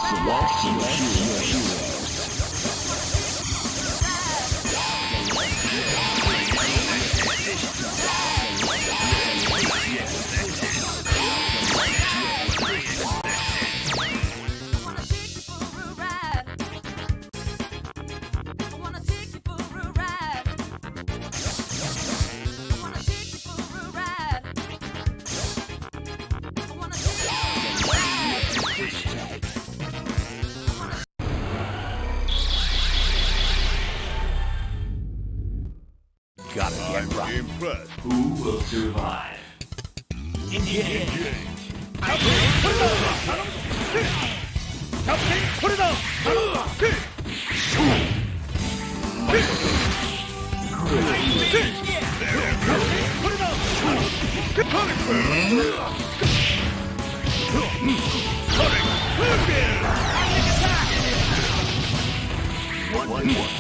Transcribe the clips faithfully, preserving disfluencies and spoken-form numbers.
Select your heroes. Gotta get right. Impressed. Who will survive? Engage. Captain, put it on! Captain, put it on! One, one, one.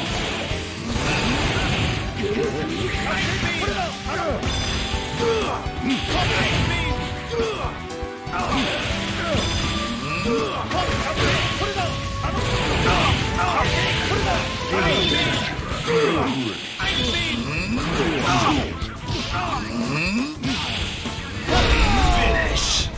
Finish.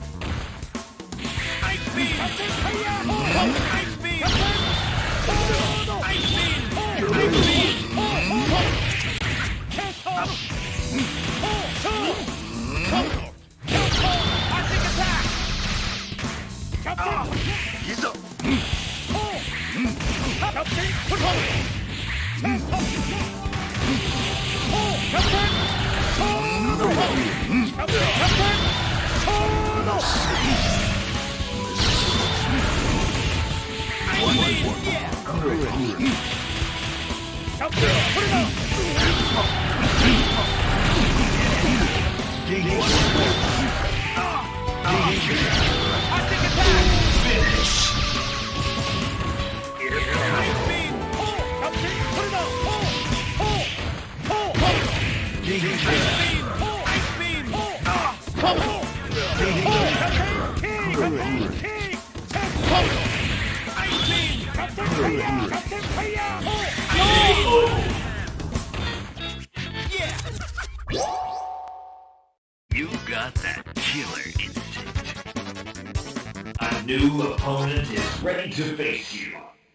You got that killer instinct. A new opponent is ready to face you.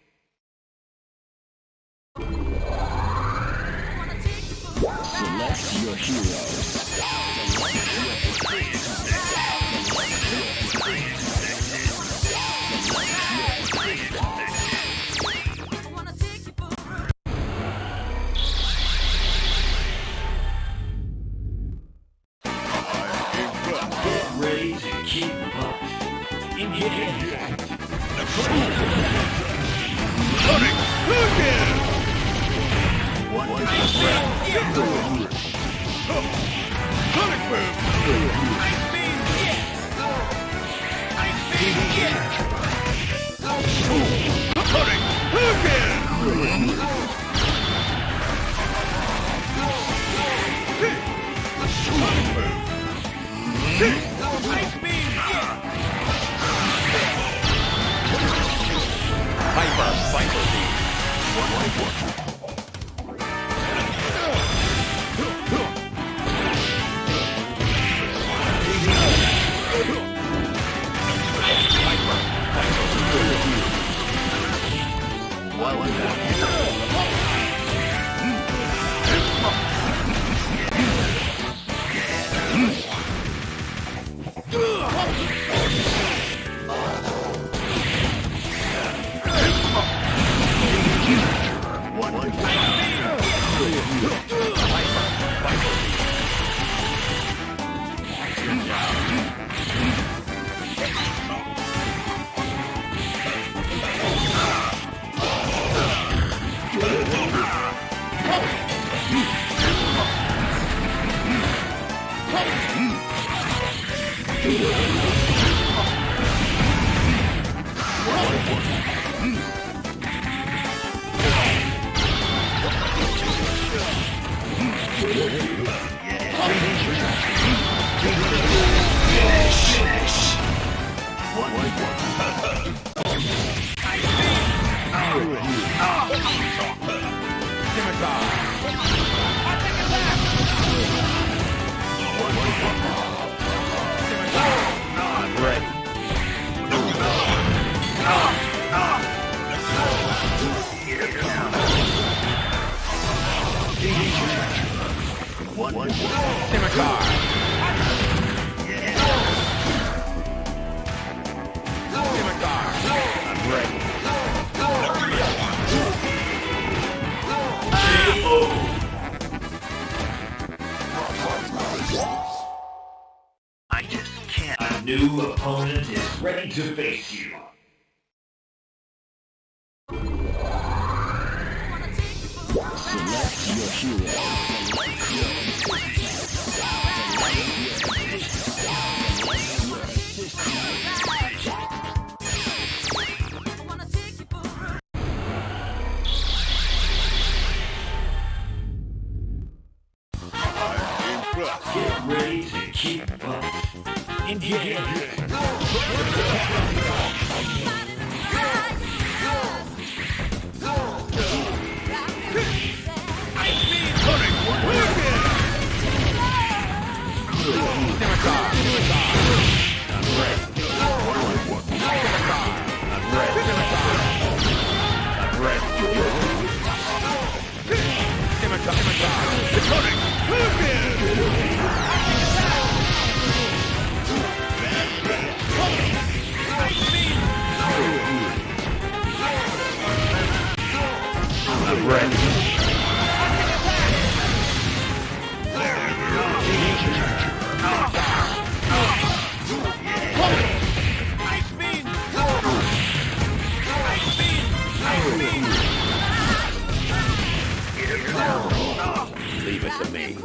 Select your heroes. Ready to keep up. Engage. Cutting. Again. One, one, Cutting move. Cutting. Again. Cutting move. Viper, Viper Beam. One, one, one. Well, Finish. One, one, one. new opponent is ready to face you. Select your hero. Get ready to keep up. Engage. I'm ready. Leave it to me.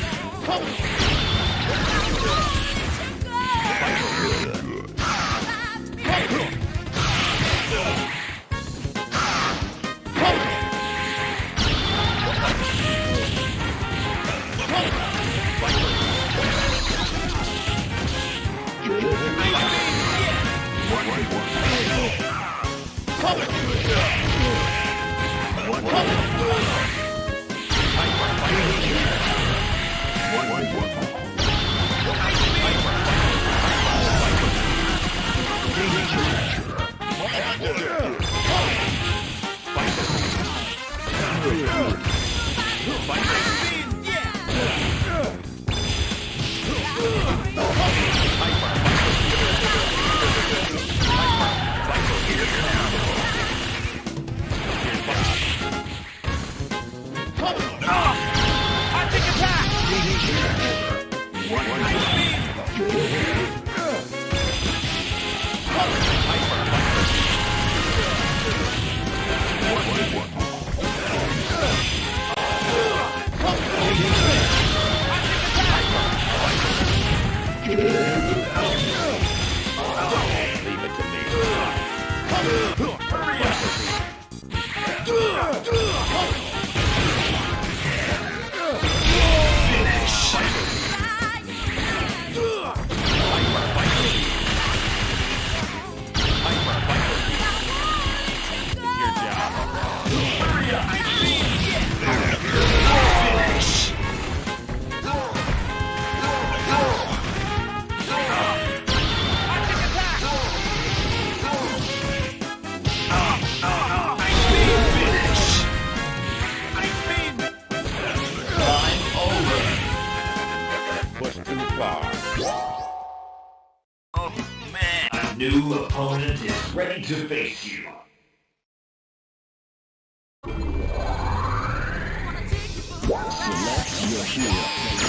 New opponent is ready to face you. Select your hero.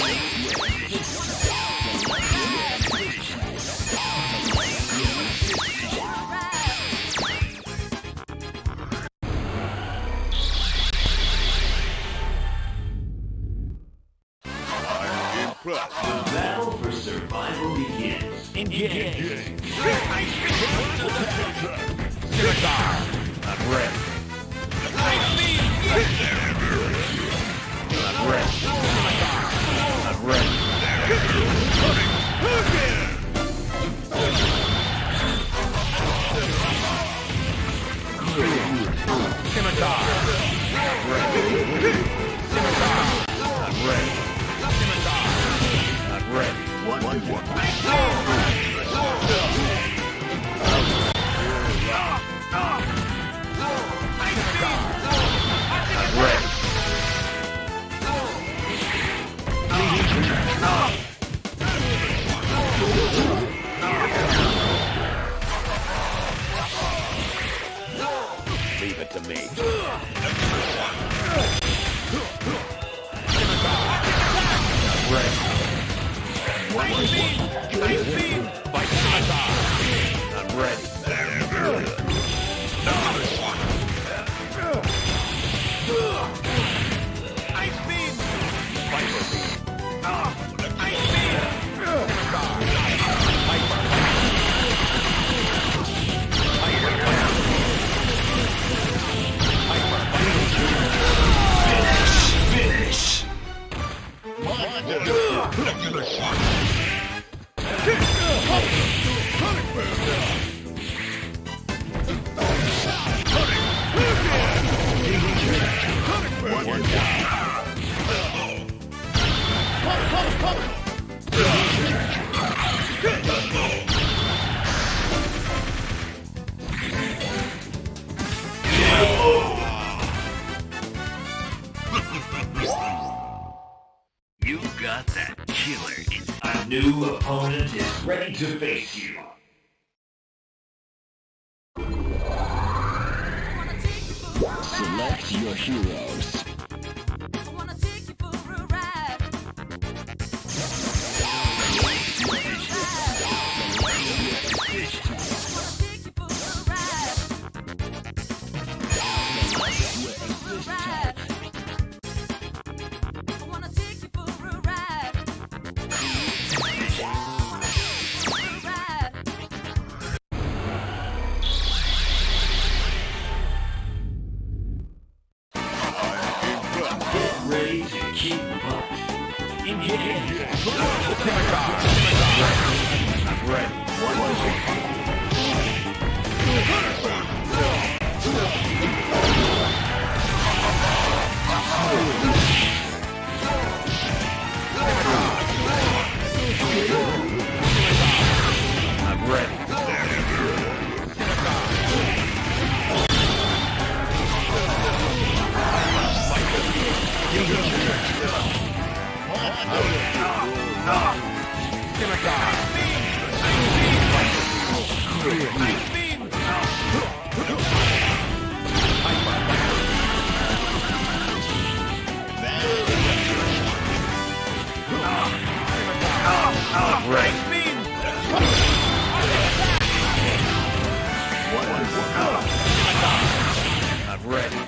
The battle for survival begins. Engage. I'm ready. I'm ready. I'm ready. Scimitar. I'm ready. Scimitar. I'm ready. Scimitar. I'm ready. One, one, one. ready. Ice beam! Viper beam! Ice beam! Viper! Finish! You got that killer instinct. A new opponent is ready to face you. Select your heroes. I wanna take you for a ride. Ready to keep up. Engage. Ready. I'm ready. I'm ready.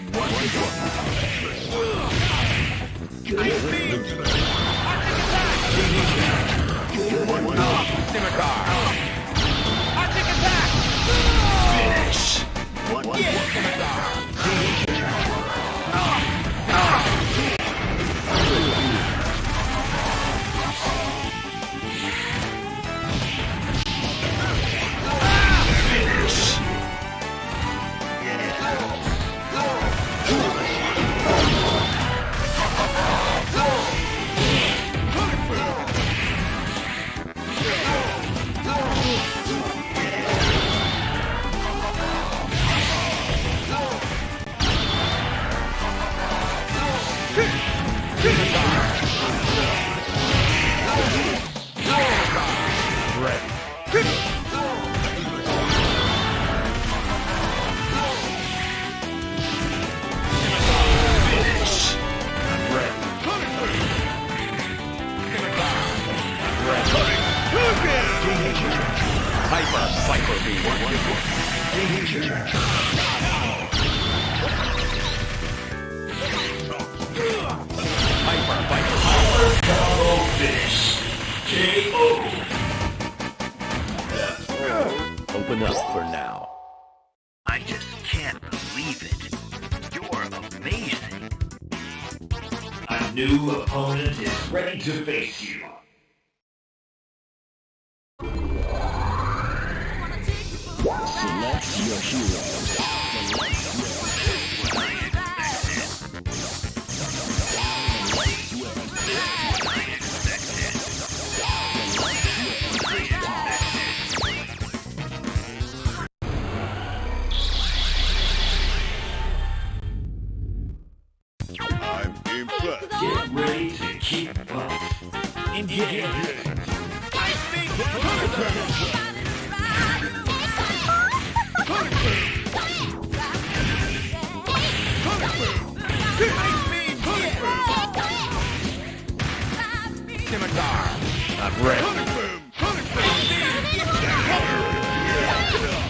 Finish. Hyper Viper beam. Hyper Viper. Combo finish. K O. Open up for now. I just can't believe it. You're amazing. A new opponent is ready to face you. Select your heroes. I'm impressed. Get ready to keep up. Engage. I'm ready.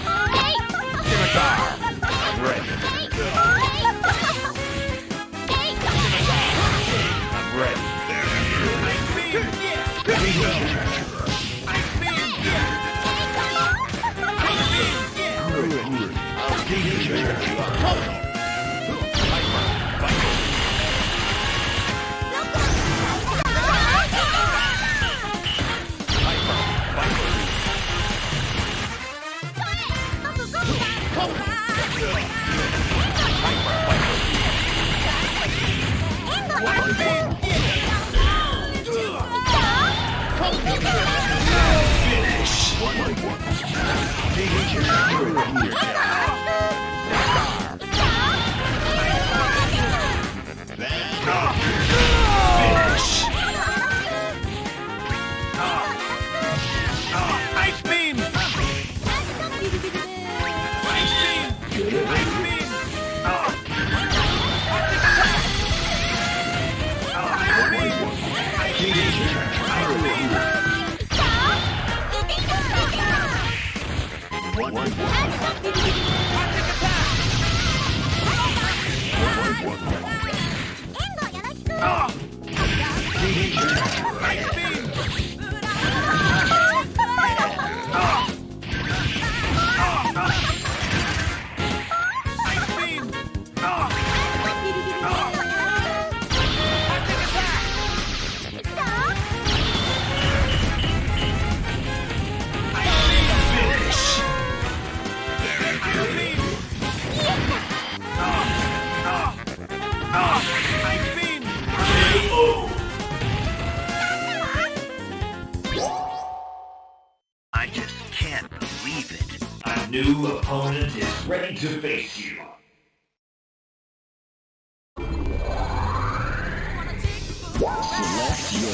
New opponent is ready to face you. Select your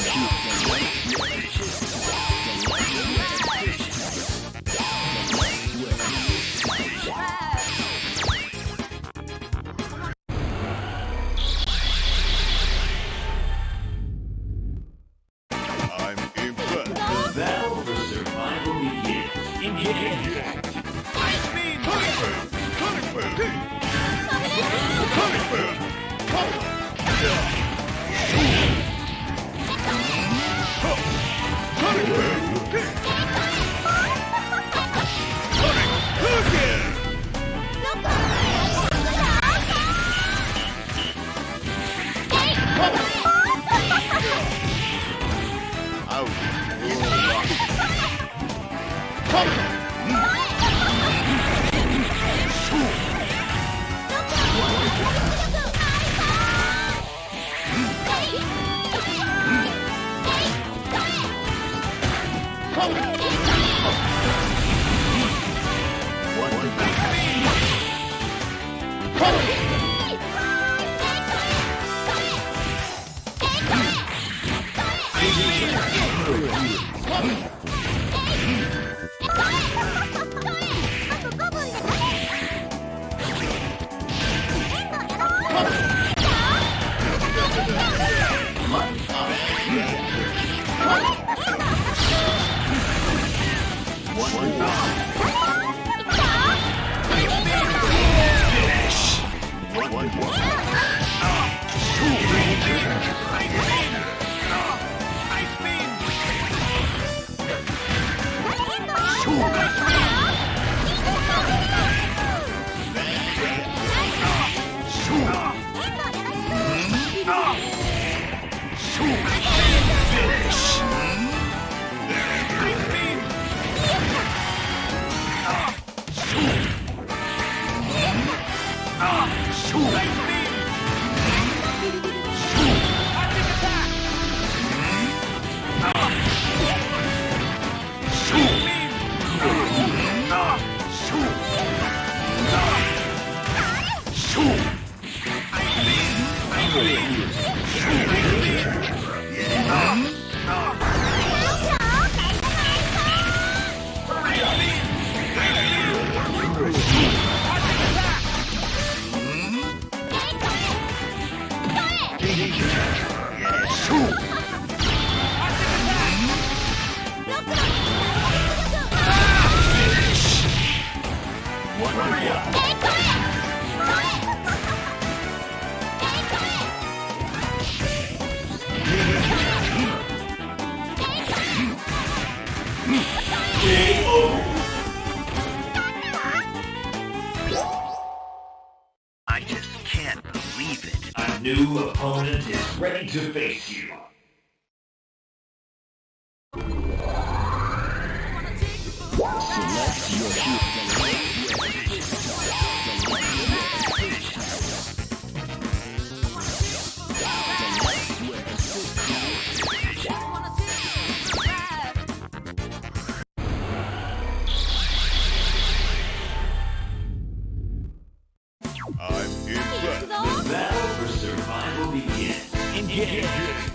I'm impressed. The battle for survival begins. Engage. new opponent is ready to face you. Select your hero. I'm impressed. The battle for survival begins. Engage.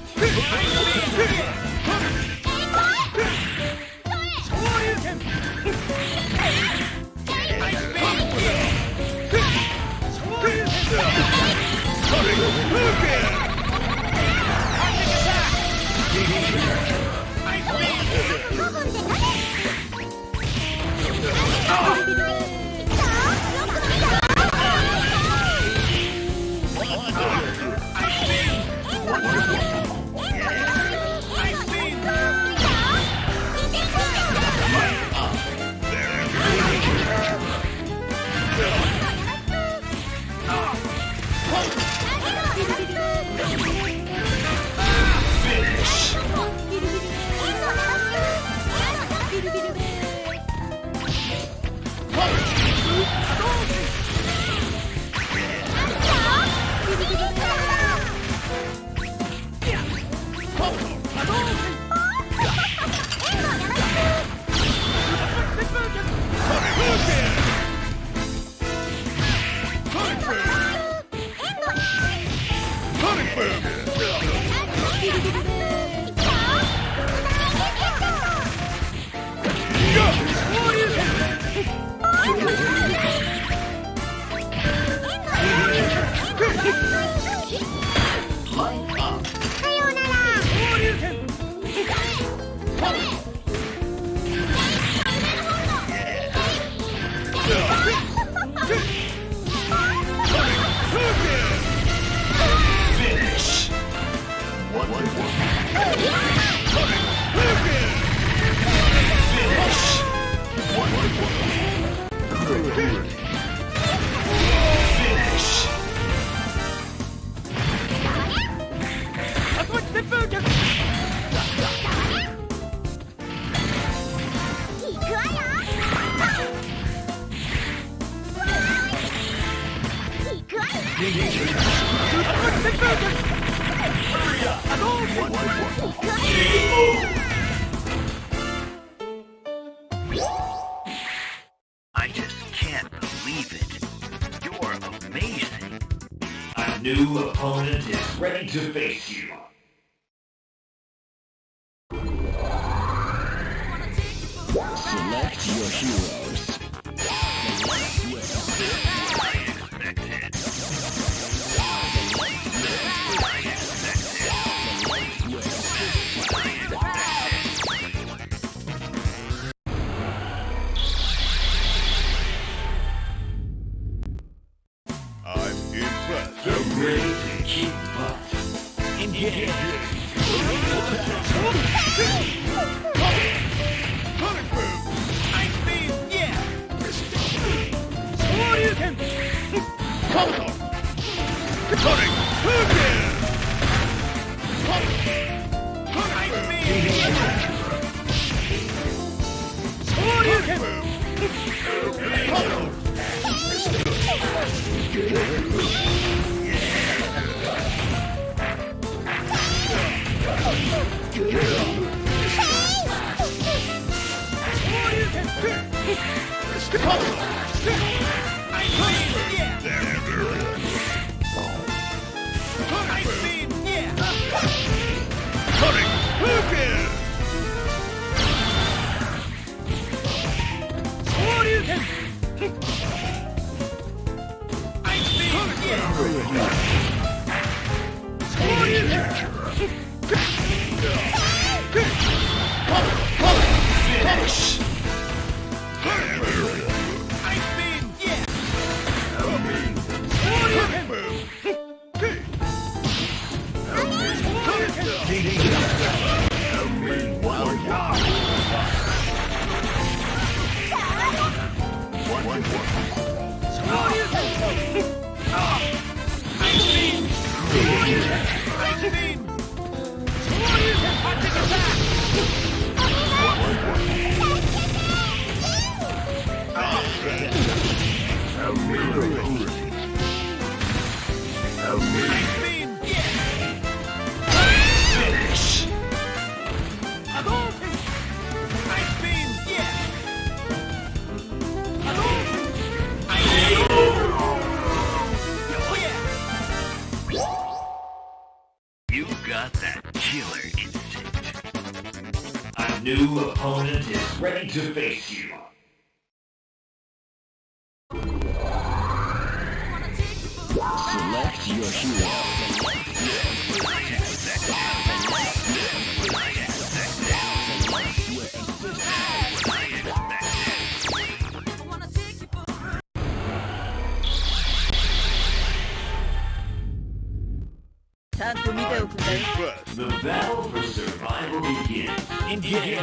I just can't believe it. You're amazing. A new opponent is ready to face you. Select your heroes. I'm impressed. Get ready to kick butt. Engage. I You got that killer instinct. A new opponent is ready to face you. Select your hero. The battle for survival begins. Engage.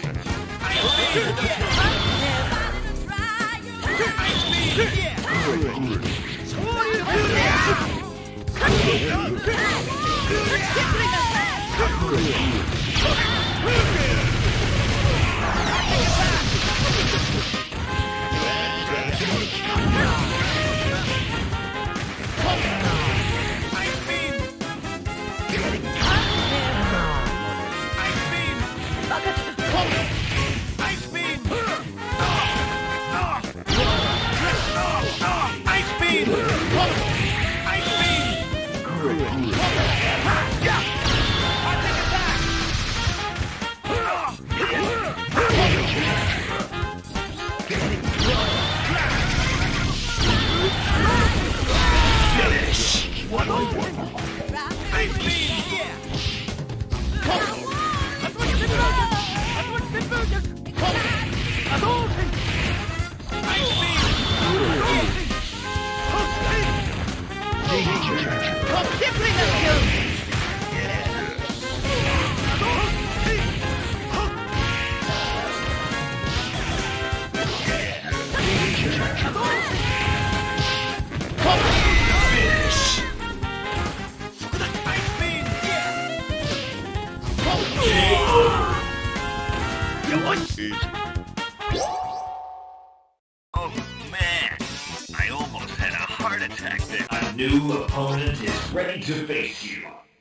Oh man, I almost had a heart attack there. A new opponent is ready to face you.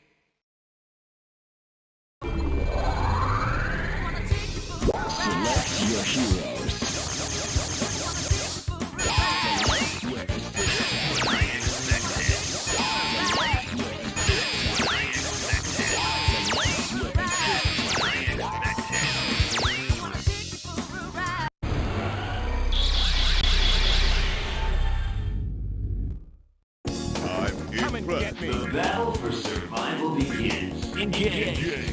Select your heroes. The battle for survival begins. Engage.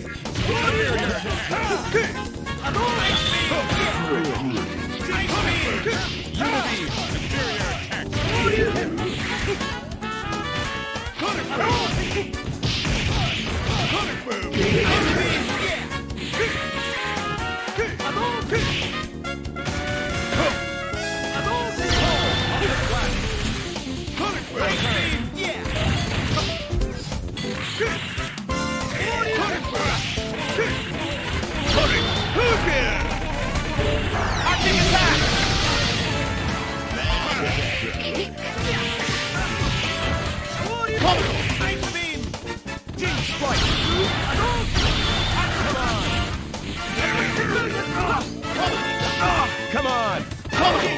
Come on! Come on!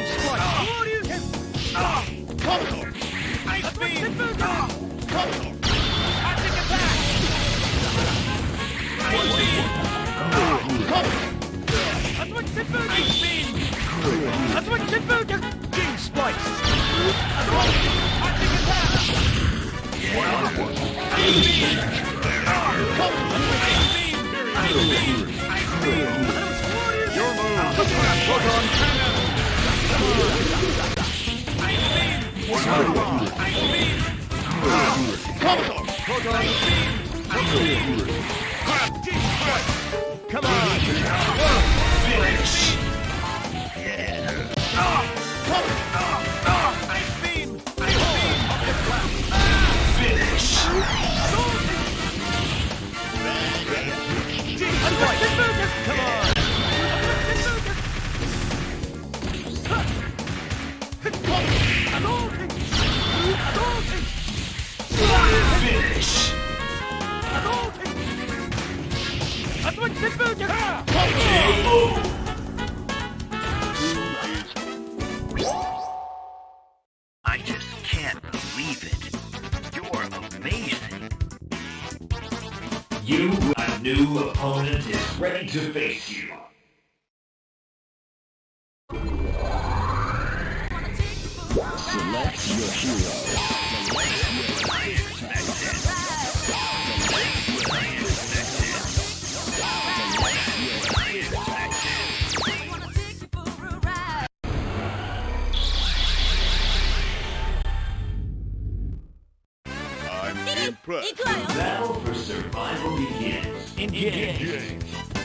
Ice beam! Come on! Arctic attack! Ice beam! Ice beam! Gene splice! Arctic attack! Ice beam! Ice beam! Ice beam! Ice beam! Your move! Photon cannon! Ice beam! Ice beam! Photon! Ice beam! Ice beam! Come on! Finish! Yeah! Ice beam! Ice beam! Finish! Come on! I just can't believe it. You're amazing. You, a new opponent, is ready to face you. Select your hero. I'm impressed. Battle for survival begins. Engage.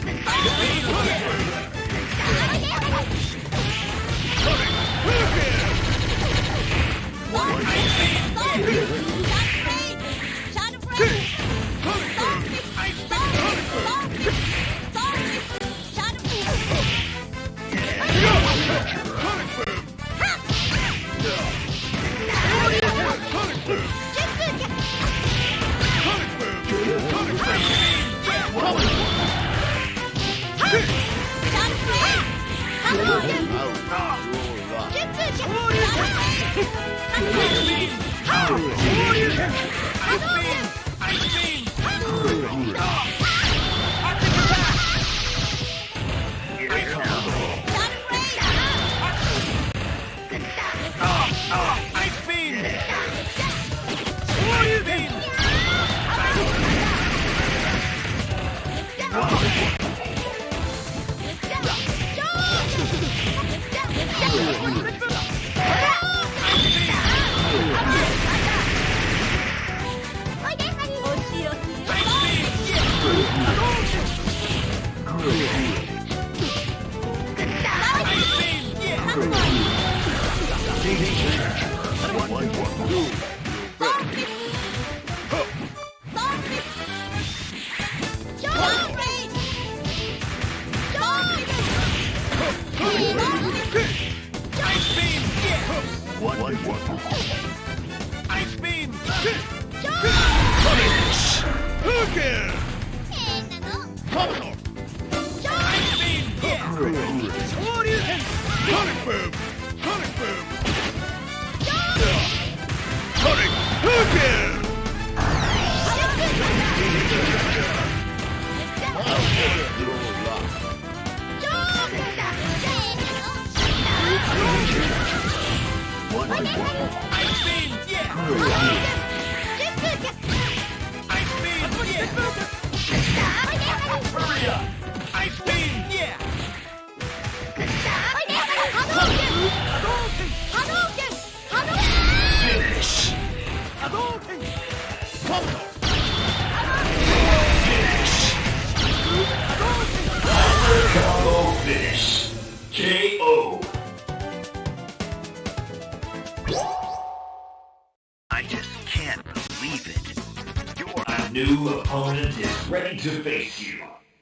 I just can't believe it. Your new opponent is ready to face you.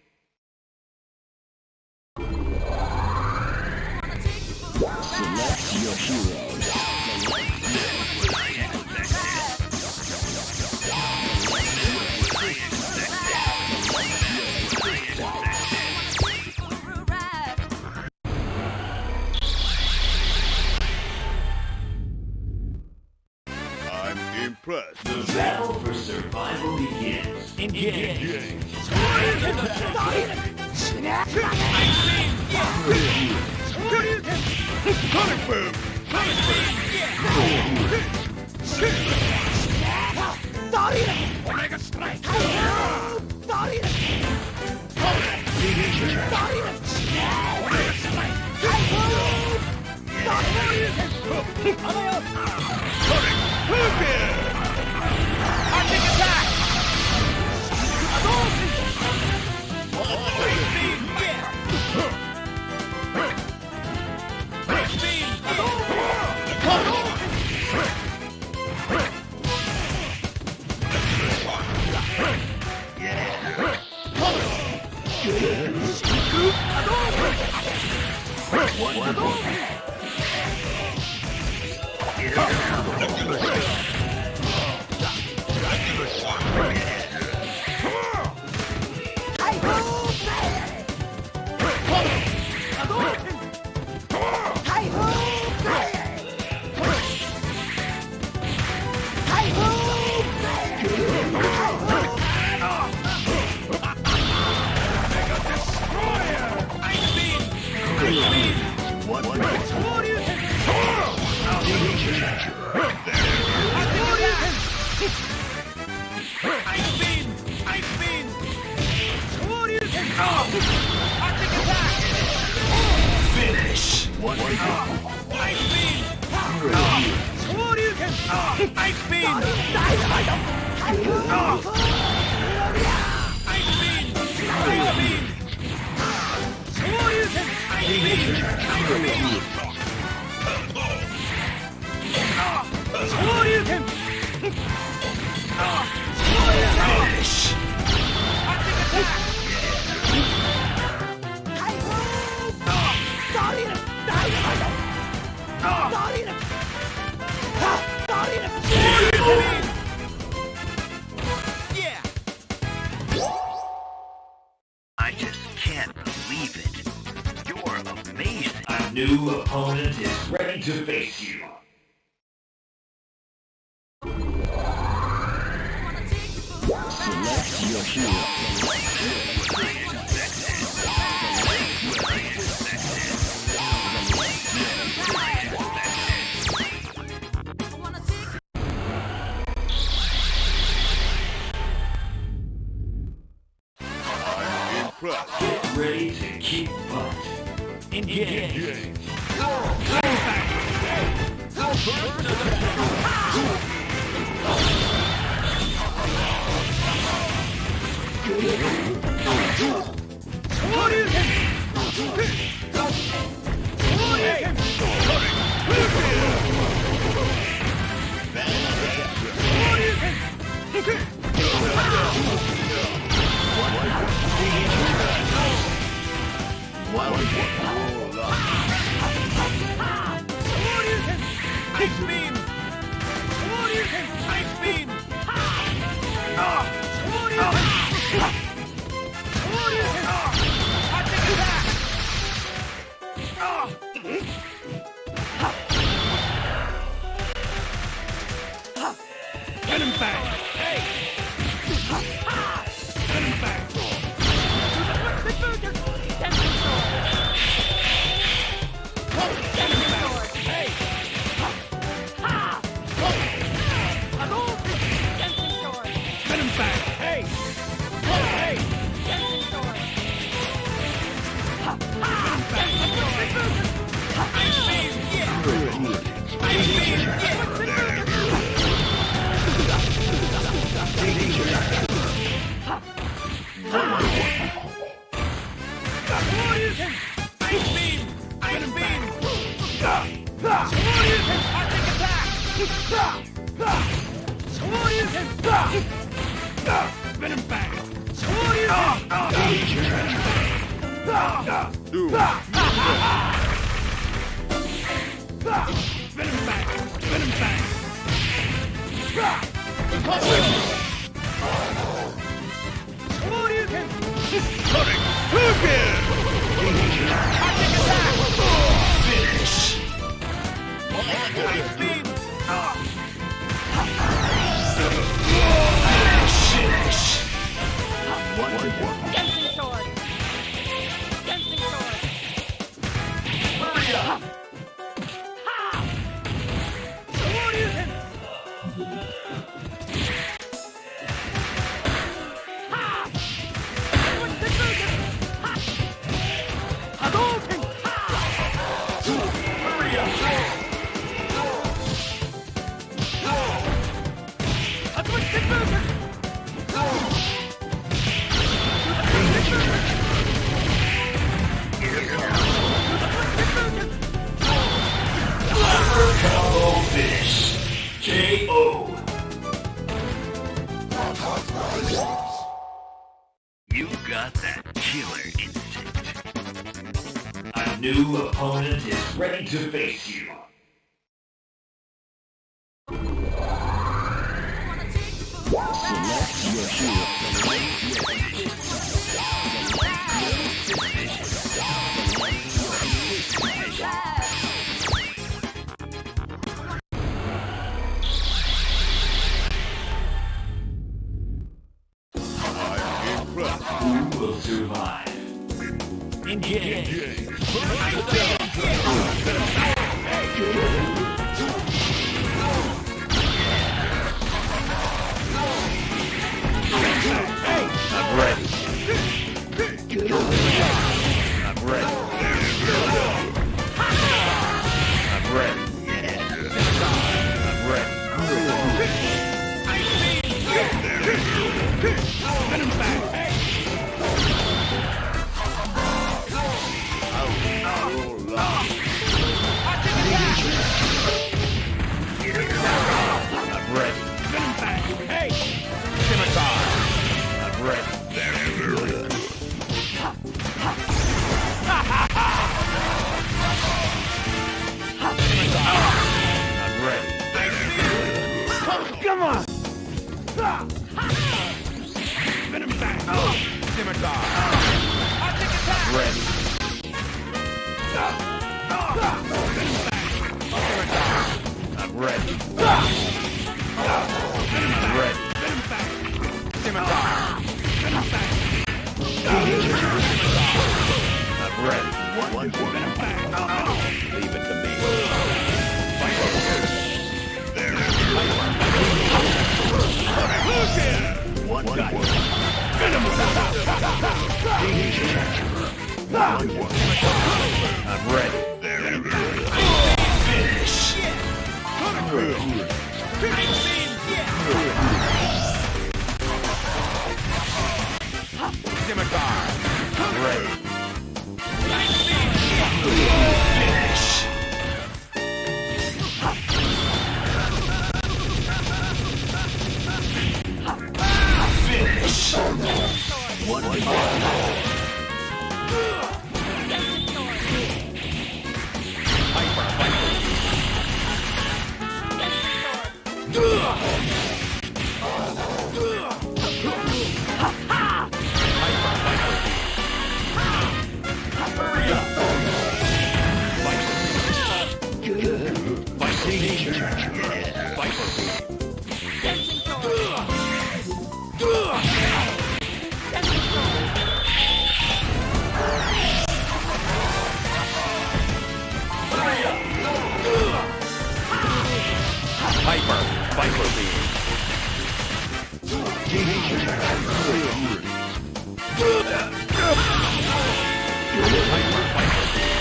Select your hero. Impressed. The battle for survival begins. Engage. Engage. Sonic Boom! Sonic Boom! Omega Strike! Omega Strike! Arctic attack! Ice beam! Shoryuken! Ice beam! Ice beam! Ice beam! Shoryuken! Ice beam! Shoryuken! Finish! Yeah! I just can't believe it. You're amazing. A new opponent is ready to face you. Select your hero. Get ready to kick butt. Engage. Ice beam! Shoryuken! Ice beam! Shoryuken! Shoryuken! Touching attack! Venom bang! Hey! Venom bang! Hey! Venom bang! Hey! Hey! Venom bang! Ice beam! Yeah! Ice beam! Yeah! Shoryuken! Ice beam! Ice beam! Shoryuken! Arctic attack! Shoryuken! Venom bang! Shoryuken! Venom bang! Venom bang! Shoryuken! Cutting! Hadouken! Arctic attack! Finish! Ice beam! Finish! Dancing sword! Dancing sword! Hurry up! Shoryuken! Hadouken! Hurry up! Hadouken! Combo finish. K O. You got that killer instinct. A new opponent is ready to face you. Select your hero. Who will survive? Engage. I'm ready. I'm ready. Venom back! Scimitar! Ready. I'm ready. I'm ready. Venom back! Scimitar! Venom back! I'm ready. One, one, venom back! Leave it to me. One, one, one. Venom back! One, one. I'm ready. Very good. Finish. Scimitar. I'm ready. Finish. Finish. One, one. Hyper, hyper. Hyper, Viper Beam. Hyper, Viper Beam.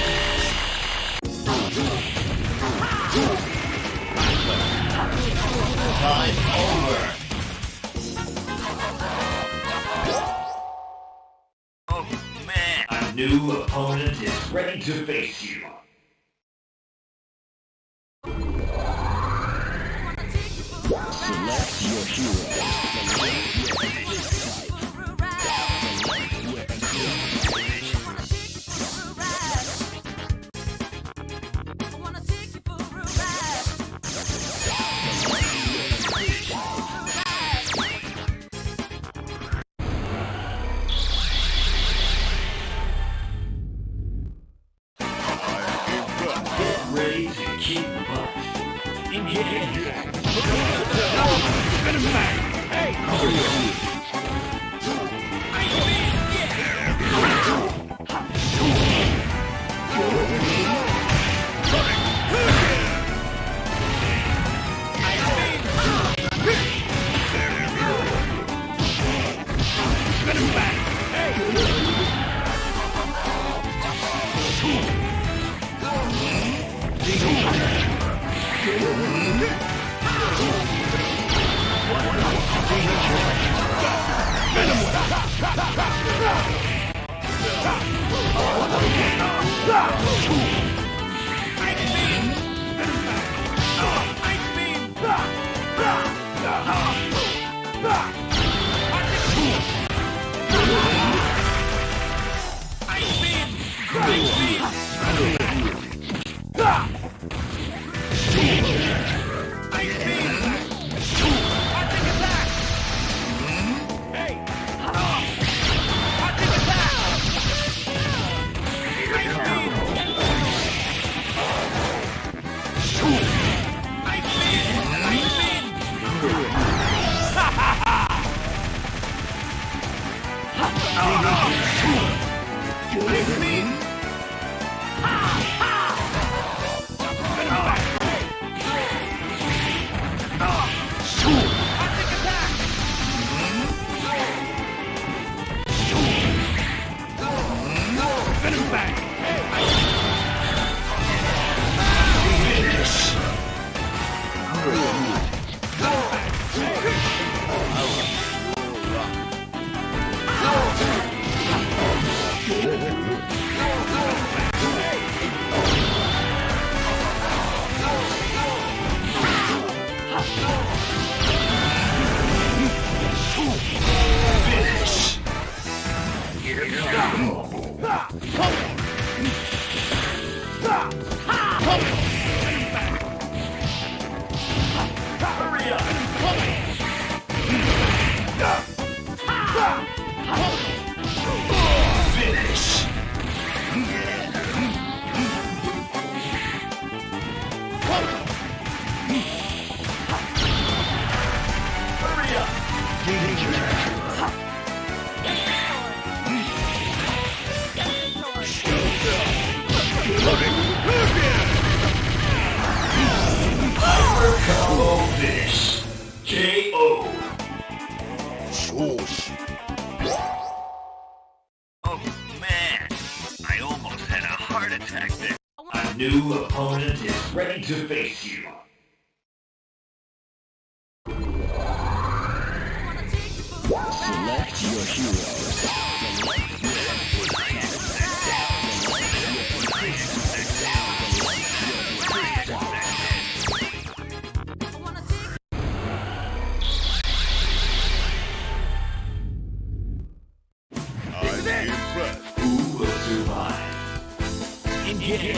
Time over. Oh man, a new opponent is ready to face you. Select your hero. Get ready to keep up. Engage. Venom back! Hey! Venom back! Hey! Combo finish. K O. Oh man, I almost had a heart attack there. A new opponent is ready to face you. Select your heroes. Who will survive? Engage.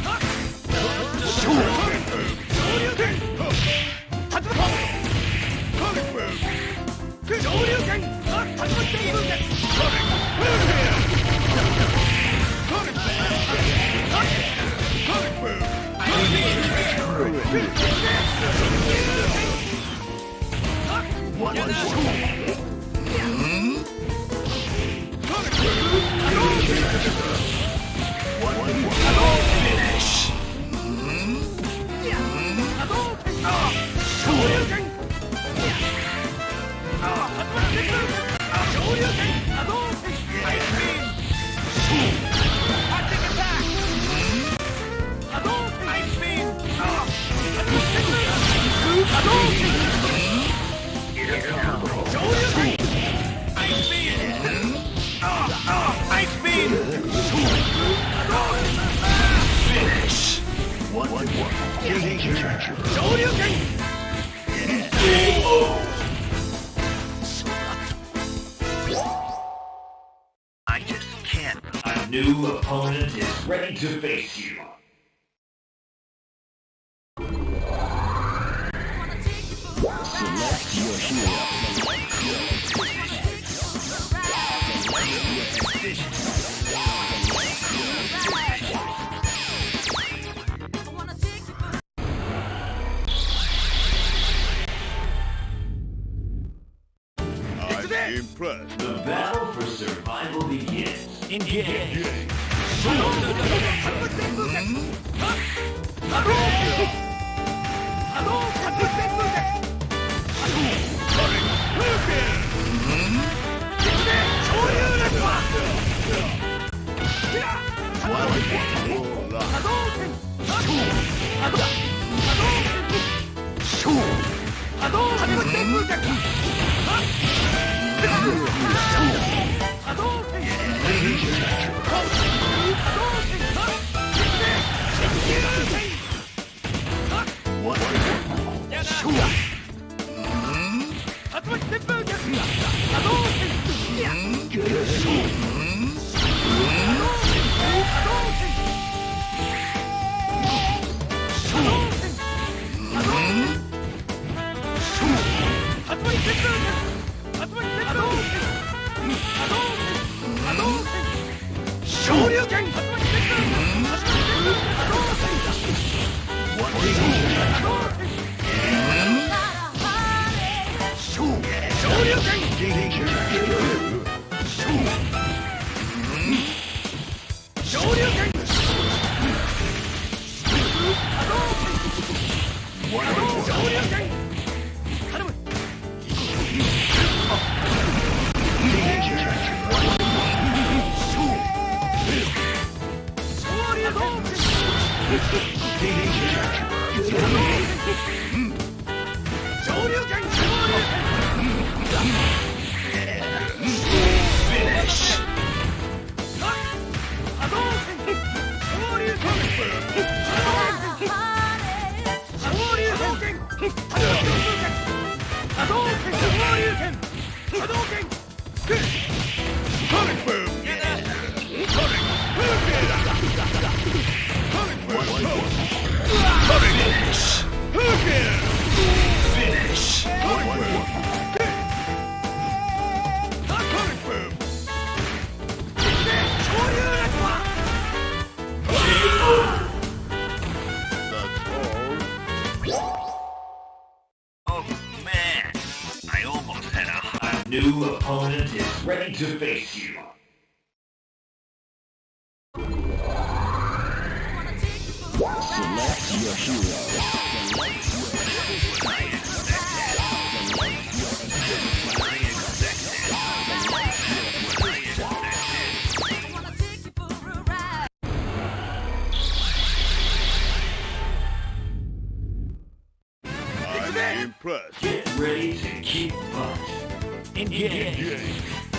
I just can't. A new opponent is ready to face you. Select your hero. I'm impressed. The battle for survival begins. Engage. New opponent is ready to face you. Select your hero. I'm impressed. Get ready to keep punch. Engage.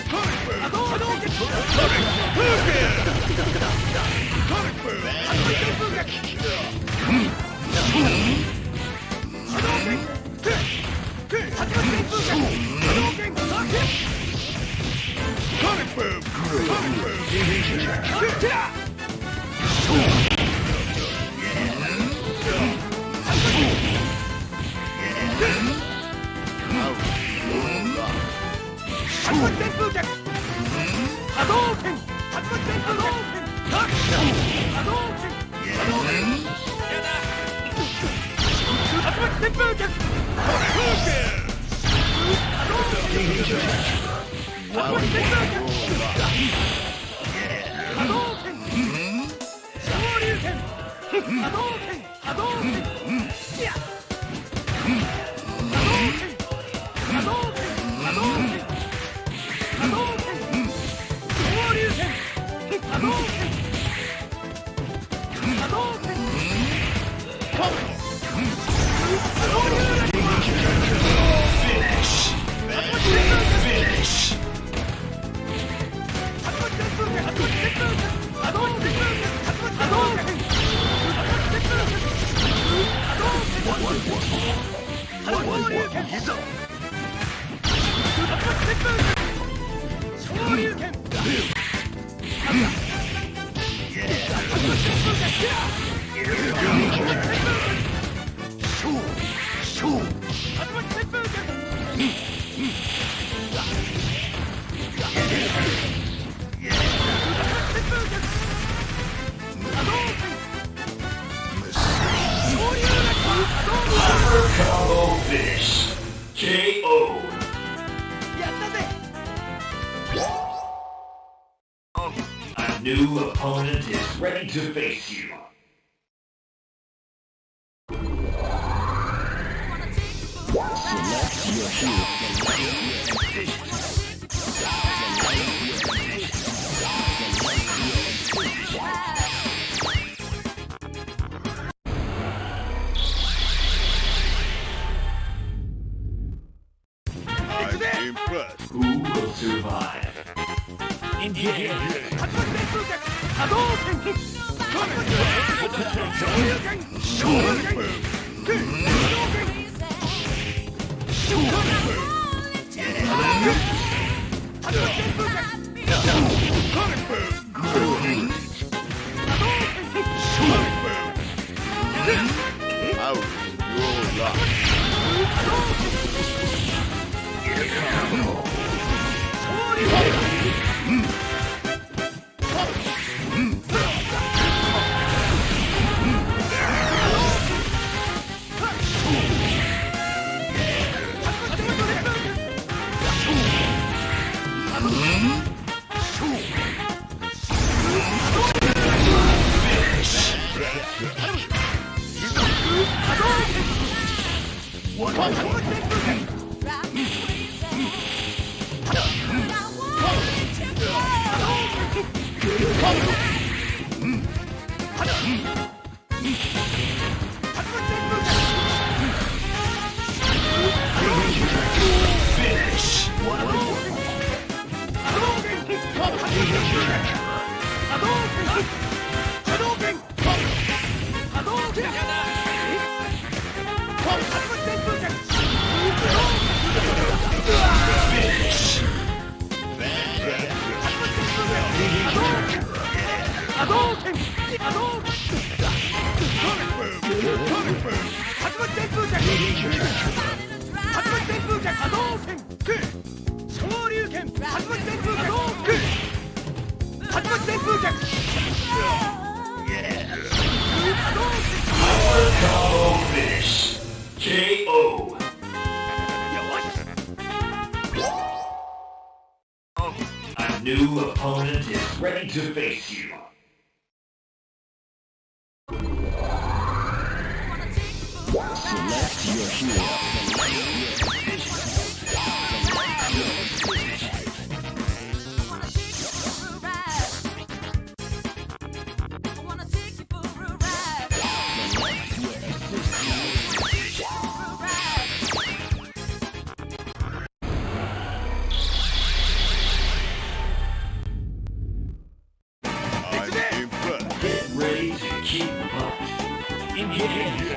Combo finish. K O. A new opponent is ready to face you. Select your hero. I'm impressed. Who will survive? Engage. Out your luck. Combo finish. K O. new opponent is ready to face you. Select your hero. Get ready to keep up. Engage.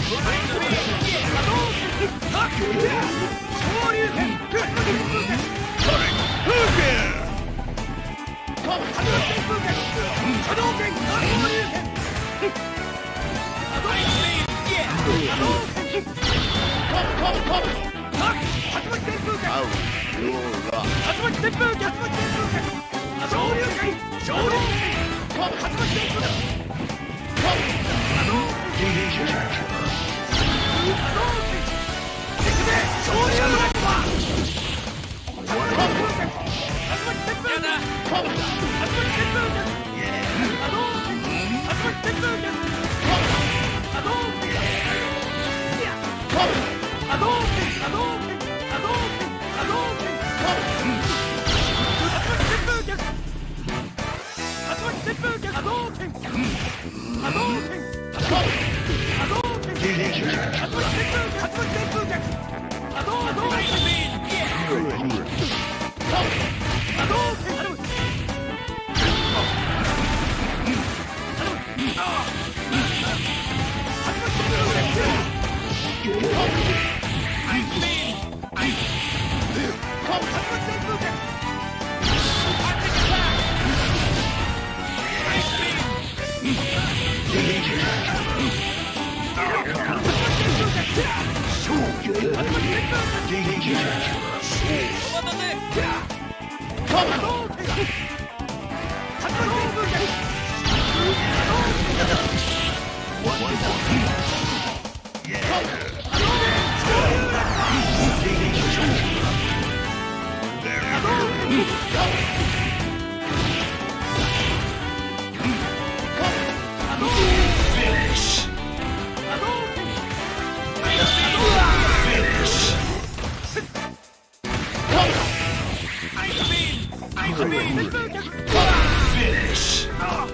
Finish!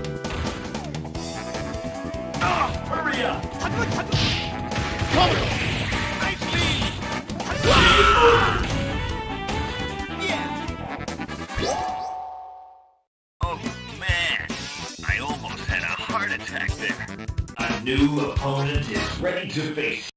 Hurry up! Oh man, I almost had a heart attack there. A new opponent is ready to face